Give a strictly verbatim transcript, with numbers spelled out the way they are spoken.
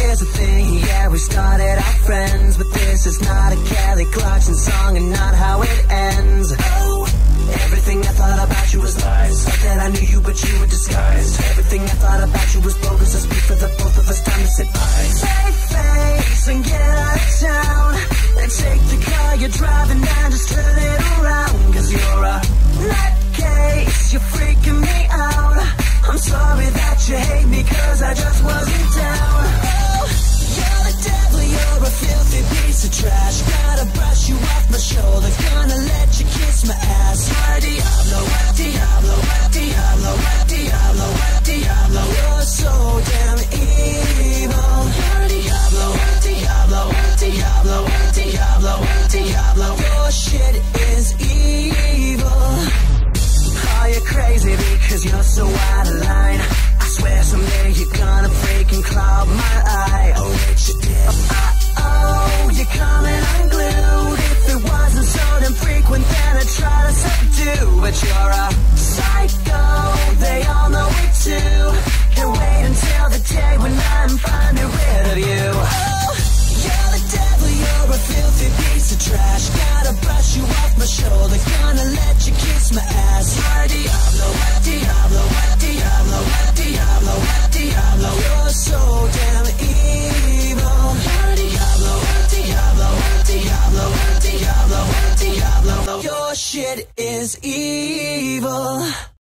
here's the thing, yeah, we started out friends, but this is not a Kelly Clarkson song and not how it ends. Oh, everything I thought about you was lies. Thought that I knew you, but you were disguised. Everything I thought about you was bogus. I speak for the both of us, time to sit by. Save face and get out of town, and take the car you're driving and just turn it around. Cause you're a nutcase, you're freaking me out. I'm sorry that you hate me cause I just wasn't down. Oh, you're the devil, you're a filthy piece of trash. Gotta brush you off my shoulder, gonna let you kiss my ass. You're Diablo, Diablo, Diablo, Diablo, Diablo. You're so damn evil. You're Diablo, Diablo, Diablo, Diablo, Diablo. Your shit is evil. Oh, you're crazy because you're so out of line. I swear someday you're gonna freaking cloud my eye. Oh, wait, you did. Uh-oh, you're coming unglued. If it wasn't so damn frequent, then I'd try to subdue. But you're a psycho, they all know it too. Can't wait until the day when I'm finally rid of you. Oh, you're the devil, you're a filthy piece of trash. Gotta brush you off my shoulder, gonna let you kiss my ass. You're Diablo, Diablo, Diablo, Diablo, Diablo. You're so damn evil. You're Diablo, Diablo, Diablo, Diablo, Diablo. Your shit is evil.